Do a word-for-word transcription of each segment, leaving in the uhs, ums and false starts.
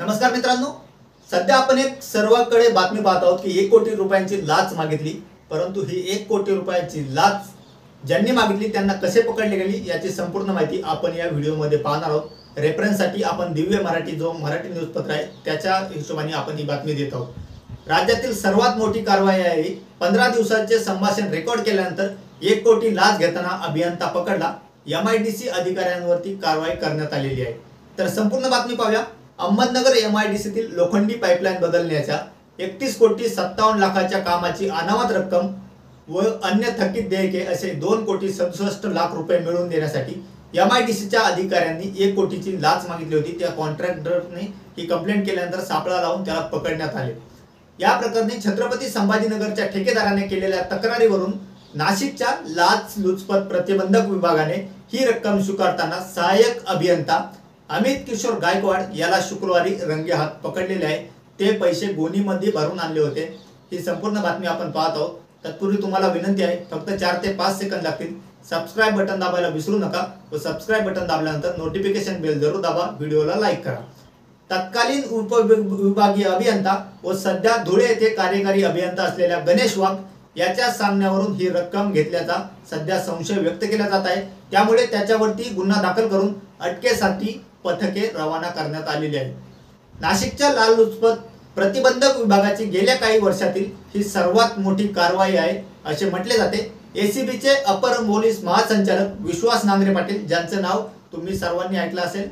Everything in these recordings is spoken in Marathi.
नमस्कार मित्रांनो, सध्या आपण एक सर्वांकडे बातमी पाहत आहोत की एक कोटी रुपयांची लाच मागितली, परंतु ही एक कोटी रुपयांची लाच ज्यांनी मागितली त्यांना कसे पकडले गेली याची संपूर्ण माहिती आपण या व्हिडिओमध्ये पाहणार आहोत। रेफरन्ससाठी आपण दिव्य मराठी जो मराठी न्यूजपत्र आहे त्याच्या हिशोबाने आपण ही बातमी देत आहोत। राज्यातील सर्वात मोठी कारवाई आहे। पंधरा दिवसांचे संभाषण रेकॉर्ड केल्यानंतर एक कोटी लाच घेताना अभियंता पकडला। एमआयडीसी अधिकाऱ्यांवरती कारवाई करण्यात आलेली आहे। तर संपूर्ण बातमी पाहूया। अहमदनगर एमआयडीसीतील लोखंडी पाईपलाईन बदलण्याच्या एकतीस कोटी सत्तावन्न लाखाच्या कामाची अनामत रक्कम व अन्य थकीत देयके असे दोन कोटी सदुसष्ट लाख रुपये मिळवून देण्यासाठी एमआयडीसीच्या अधिकाऱ्यांनी एक कोटीची लाच मागितली होती। त्या कॉन्ट्रॅक्टरने ही कंप्लेंट केल्यानंतर सापळा लावून त्याला पकडण्यात आले। या प्रकरणी छत्रपती संभाजीनगरच्या ठेकेदाराने केलेल्या तक्रारीवरून नाशिकच्या लाचलुचपत प्रतिबंधक विभागाने ही रक्कम स्वीकारताना सहाय्यक अभियंता अमित किशोर गायकवाड याला शुक्रवारी रंगे हात पकडलेले आहे। ते पैसे गोणीमध्ये भरून आणले होते। ही संपूर्ण बातमी आपण पाहत आहोत। तत्पूर्वी तुम्हाला विनंती आहे, फक्त चार ते पाच सेकंद लागतील। सबस्क्राइब बटन दाबायला विसरू नका व सबस्क्राइब बटन दाबल्यानंतर नोटिफिकेशन बेल जरूर दाबा, व्हिडिओला लाईक करा। तत्कालीन उपविभागीय अभियंता व सध्या धुळे येथे कार्यकारी अभियंता असलेल्या गणेश वाघ याच्या सांगण्यावरून ही रक्कम घेतल्याचा सध्या संशय व्यक्त केला जात आहे। त्यामुळे त्याच्यावरती गुन्हा दाखल करून अटकेसाठी पथके रवाना करण्यात आलेली आहे। नाशिकच्या लाचलुचपत प्रतिबंधक विभागाची गेल्या काही वर्षातील ही सर्वात मोठी कारवाई आहे असे म्हटले जाते। एसीबीचे अपर पोलीस महासंचालक विश्वास नांगरे पाटील, ज्यांचं नाव तुम्ही सर्वांनी ऐकलं असेल,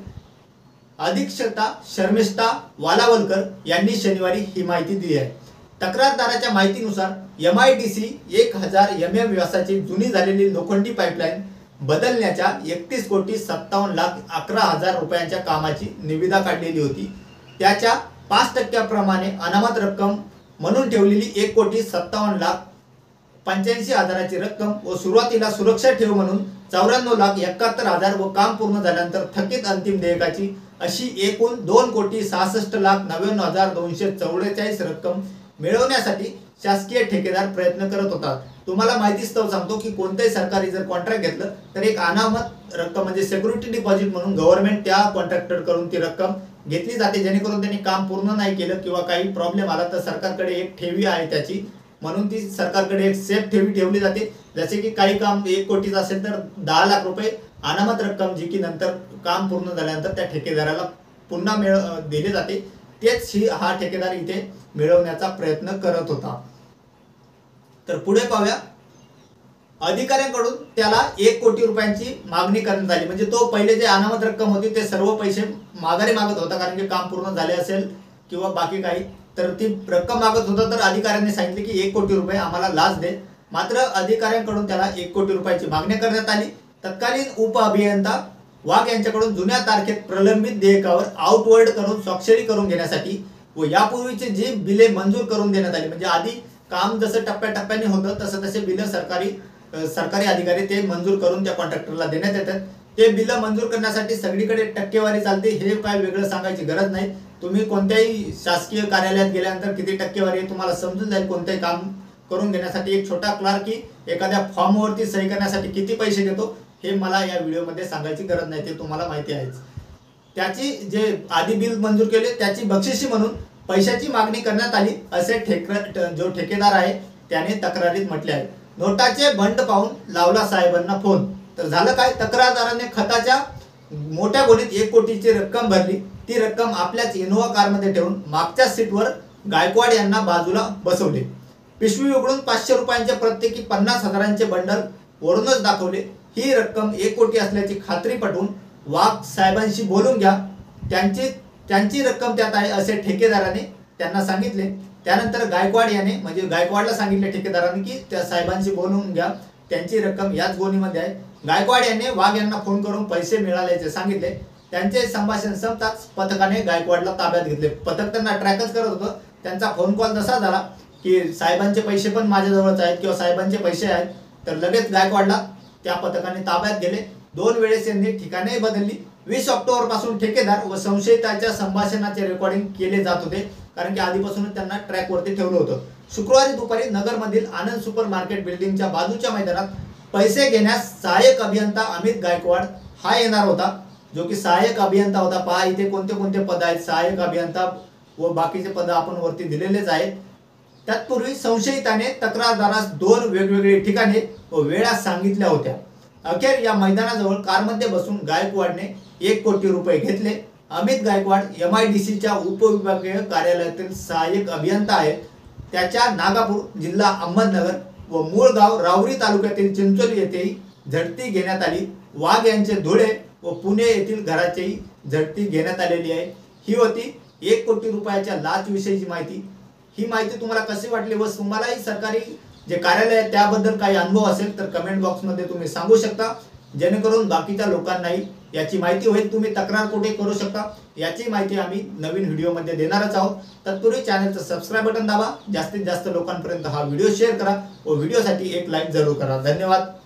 अधीक्षता शर्मिष्ठा वालावलकर यांनी शनिवारी ही माहिती दिली आहे। तक्रारदाराच्या माहितीनुसार एमआयडीसी एक हजार एम एम व्यासाची जुनी झालेली लोखंडी पाईपलाईन बदलण्याच्या एकतीस कोटी सत्तावन्न लाख अकरा हजार रुपयांच्या कामाची निविदा काढलेली होती। त्याच्या पाच टक्क्याप्रमाणे अनामत रक्कम म्हणून ठेवलेली एक कोटी सत्तावन्न लाख पंच्याऐंशी हजाराची रक्कम व सुरुवातीला सुरक्षा ठेव म्हणून चौऱ्याण्णव लाख एकाहत्तर हजार व काम पूर्ण झाल्यानंतर थकीत अंतिम देयकाची अशी एकूण दोन कोटी सहासष्ट लाख नव्याण्णव हजार दोनशे चौवेचाळीस रक्कम मिळवण्यासाठी शासकीय ठेकेदार प्रयत्न करत होता। तुम्हाला माहितीच तो सांगतो की कोणत्याही सरकारी जर कॉन्ट्रॅक्ट घेतलं तर एक अनामत रक्कम म्हणजे सिक्युरिटी डिपॉझिट म्हणून गव्हर्नमेंट त्या कॉन्ट्रॅक्टर कडून ती रक्कम घेतली जाते, जेणेकरून त्यांनी काम पूर्ण नाही केलं किंवा काही प्रॉब्लेम आला तर सरकारकडे एक ठेवी आहे त्याची, म्हणून ती सरकारकडे एक सेफ ठेवी ठेवली जाते। जसे की काही काम एक कोटीचं असेल तर दहा लाख रुपये अनामत रक्कम जी की नंतर काम पूर्ण झाल्यानंतर त्या ठेकेदाराला पुन्हा मिळ दिली जाते। तेच ही हा ठेकेदार इथे मिळवण्याचा प्रयत्न करत होता। तर पुढे पाहूया। अधिकाऱ्यांकडून त्याला एक कोटी रुपयांची मागणी करण्यात आली, म्हणजे तो पहिले जे अनामत रक्कम होती ते सर्व पैसे माघारी मागत होता, कारण की काम पूर्ण झाले असेल किंवा बाकी काही, तर ती रक्कम मागत होता। तर अधिकाऱ्यांनी सांगितले की एक कोटी रुपये आम्हाला लाच दे। मात्र अधिकाऱ्यांकडून त्याला एक कोटी रुपयाची मागणी करण्यात आली। तत्कालीन उप अभियंता वाघ यांच्याकडून जुन्या तारखेत प्रलंबित देयकावर आउटवर्ड करून स्वाक्षरी करून घेण्यासाठी व यापूर्वीचे जी बिले मंजूर करून देण्यात आली, म्हणजे आधी काम जसं टप्प्याटप्प्याने होतं तसं तसे बिल सरकारी सरकारी अधिकारी ते मंजूर करून त्या कॉन्ट्रॅक्टरला देण्यात येतात। ते बिल मंजूर करण्यासाठी सगळीकडे टक्केवारी चालते, हे काय वेगळं सांगायची गरज नाही। तुम्ही कोणत्याही शासकीय कार्यालयात गेल्यानंतर किती टक्केवारी आहे तुम्हाला समजून जाईल। कोणतेही काम करून घेण्यासाठी एक छोटा क्लार्की एखाद्या फॉर्मवरती सही करण्यासाठी किती पैसे घेतो हे मला या व्हिडिओमध्ये सांगायची गरज नाही, ते तुम्हाला माहिती आहेच। त्याची जे आधी बिल मंजूर केले त्याची बक्षिसी म्हणून पैशाची मागणी करण्यात आली असे ठेक जो ठेकेदार आहे त्याने तक्रारीत म्हटले आहे। नोटाचे बंड पाहून लावला साहेबांना फोन। तर झालं काय, तक्रारदाराने खताच्या मोठ्या गोणीत एक कोटीची रक्कम भरली। ती रक्कम आपल्याच इनोवा कारमध्ये ठेवून मागच्या सीटवर गायकवाड यांना बाजूला बसवले। पिशवी उघडून पाचशे रुपयांचे प्रत्येकी पन्नास हजारांचे बंडल वरूनच दाखवले। ही रक्कम एक कोटी असल्याची खात्री पटवून वाघ साहेबांशी बोलून घ्या, त्यांची त्यांची रक्कम त्यात आहे असे ठेकेदाराने त्यांना सांगितले। त्यानंतर गायकवाड याने म्हणजे गायकवाडला सांगितले ठेकेदाराने की त्या साहेबांशी बोलून घ्या, त्यांची रक्कम याच गोणीमध्ये आहे। गायकवाड याने वाघ यांना फोन करून पैसे मिळाल्याचे सांगितले। त्यांचे संभाषण संपताच पथकाने गायकवाडला ताब्यात घेतले। पथक त्यांना ट्रॅकच करत होतं। त्यांचा फोन कॉल तसा झाला की साहेबांचे पैसे पण माझ्याजवळच आहेत किंवा साहेबांचे पैसे आहेत, तर लगेच गायकवाडला त्या पथकाने ताब्यात गेले। दोन वेळेस यांनी ठिकाणे बदलली। वीस ऑक्टोबर पासून ठेकेदार व संशयिताच्या संभाषणाचे रेकॉर्डिंग केले जात होते, कारण की आधीपासूनच त्यांना ट्रॅकवरती ठेवलं होतं। शुक्रवारी दुपारी नगरमधील आनंद सुपर मार्केट बिल्डिंगच्या बाजूच्या मैदानात पैसे घेण्यास सहाय्यक अभियंता अमित गायकवाड हा येणार होता। जो की सहाय्यक अभियंता होता। पहा इथे कोणते कोणते पद आहेत, सहाय्यक अभियंता व बाकीचे पद आपण वरती दिलेलेच आहेत। तत्पूर्वी संशयिताने तक्रारदारास दोन वेगवेगळे ठिकाणे व वेळा सांगितल्या होत्या। अखेर या मैदानाजवळ कारमध्ये बसून गायकवाडने एक कोटी रुपये घेतले। Amit Gaikwad M I D सीच्या उपविभागीय कार्यालयातील सहाय्यक अभियंता आहेत। त्याच्या नागापूर जिल्हा अहमदनगर व मूळ गाव राऊरी तालुक्यातील चिंचोली येथेही झडती घेण्यात आली। वाघ यांचे धुळे व पुणे येथील घराचीही झडती घेण्यात आलेली आहे। ही होती एक कोटी रुपयाच्या लाच विषयीची माहिती। ही माहिती तुम्हाला कशी वाटली व तुम्हालाही सरकारी जे कार्यालय आहे त्याबद्दल काही अनुभव असेल तर कमेंट बॉक्समध्ये तुम्ही सांगू शकता, जेणेकरून बाकीच्या लोकांनाही याची माहिती होईल। तुम्ही तक्रार कुठे करू शकता याची माहिती आम्ही नवीन व्हिडिओमध्ये देणारच आहोत। तत्पूर्वी चॅनलचं सबस्क्राइब बटन दाबा, जास्तीत जास्त लोकांपर्यंत हा व्हिडिओ शेअर करा व व्हिडिओसाठी एक लाईक जरूर करा। धन्यवाद।